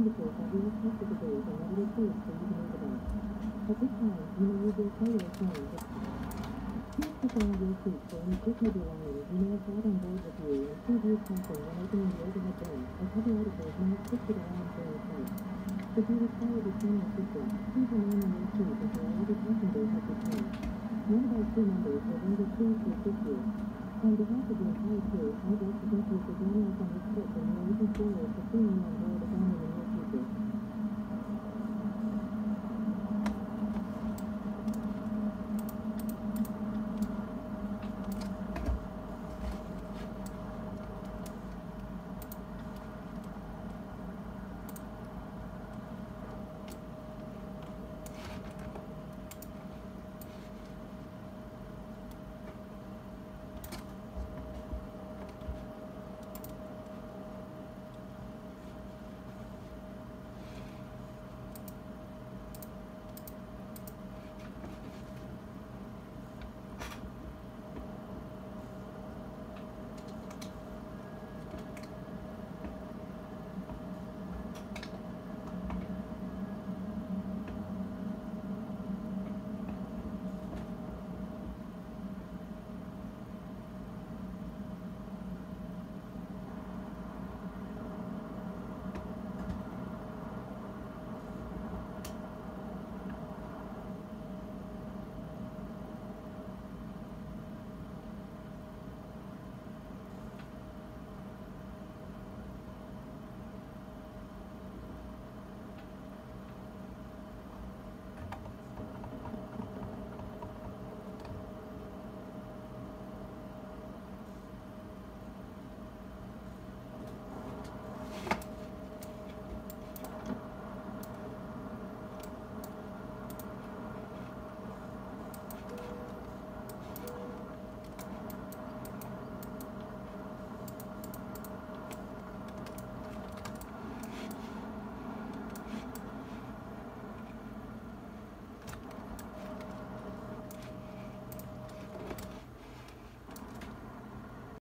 indicate that we have tested the gauge and that it is safe for you to move about. At this time, you may use your cellular phone to please keep around your seat for any quick belongings you may have brought on board with you, and please use caution when opening the overhead bin, as heavy articles may have shifted around during flight. If you require additional assistance, please remain in your seat until all other passengers have returned. One of our crew members will then be pleased to assist you. On behalf of the entire crew, I'd like to thank you for joining us on this trip, and we are looking forward to seeing you on board.